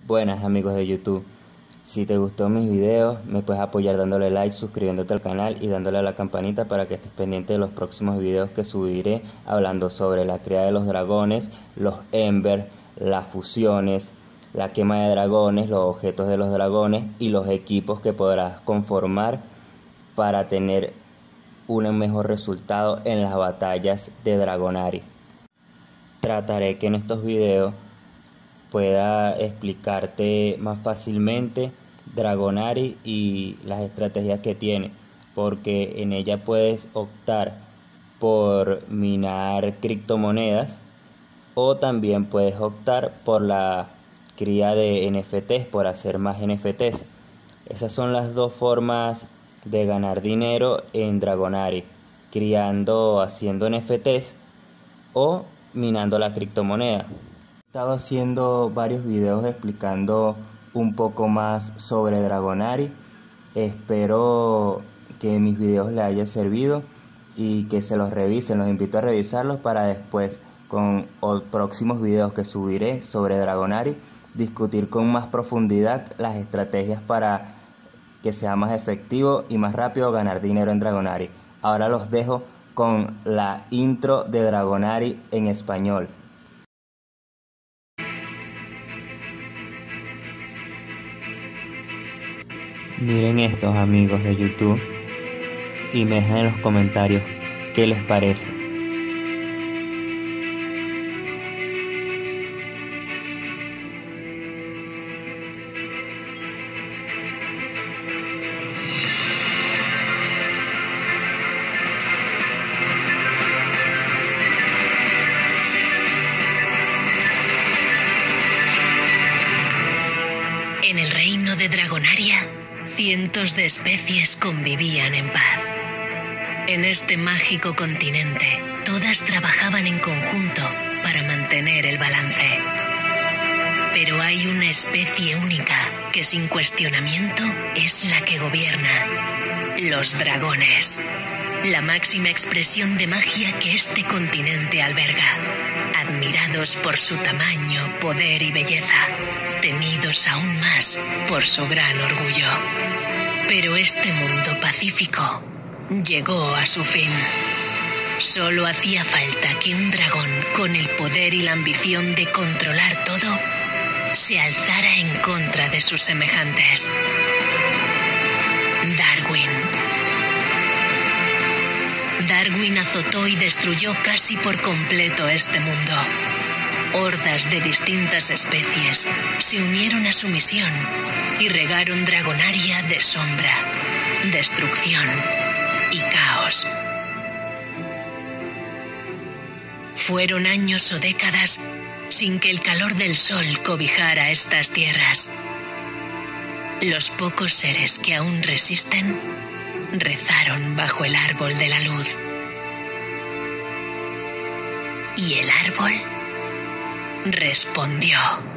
Buenas amigos de YouTube, si te gustó mis videos me puedes apoyar dándole like, suscribiéndote al canal y dándole a la campanita para que estés pendiente de los próximos videos que subiré hablando sobre la cría de los dragones, los Ember, las fusiones, la quema de dragones, los objetos de los dragones y los equipos que podrás conformar para tener un mejor resultado en las batallas de Dragonari. Trataré que en estos videos pueda explicarte más fácilmente Dragonari y las estrategias que tiene, porque en ella puedes optar por minar criptomonedas o también puedes optar por la cría de NFTs, por hacer más NFTs. Esas son las dos formas de ganar dinero en Dragonari: criando, haciendo NFTs o minando la criptomoneda. He estado haciendo varios videos explicando un poco más sobre Dragonari. Espero que mis videos les haya servido y que se los revisen. Los invito a revisarlos para después, con los próximos videos que subiré sobre Dragonari, discutir con más profundidad las estrategias para que sea más efectivo y más rápido ganar dinero en Dragonari. Ahora los dejo con la intro de Dragonari en español. Miren estos amigos de YouTube y me dejan en los comentarios qué les parece. En el reino de Dragonaria, cientos de especies convivían en paz. En este mágico continente, todas trabajaban en conjunto para mantener el balance. Pero hay una especie única que sin cuestionamiento es la que gobierna: los dragones. La máxima expresión de magia que este continente alberga, admirados por su tamaño, poder y belleza, temidos aún más por su gran orgullo. Pero este mundo pacífico llegó a su fin. Solo hacía falta que un dragón con el poder y la ambición de controlar todo se alzara en contra de sus semejantes. Darwin azotó y destruyó casi por completo este mundo. Hordas de distintas especies se unieron a su misión y regaron Dragonaria de sombra, destrucción y caos. Fueron años o décadas sin que el calor del sol cobijara estas tierras. Los pocos seres que aún resisten rezaron bajo el árbol de la luz. Y el árbol respondió.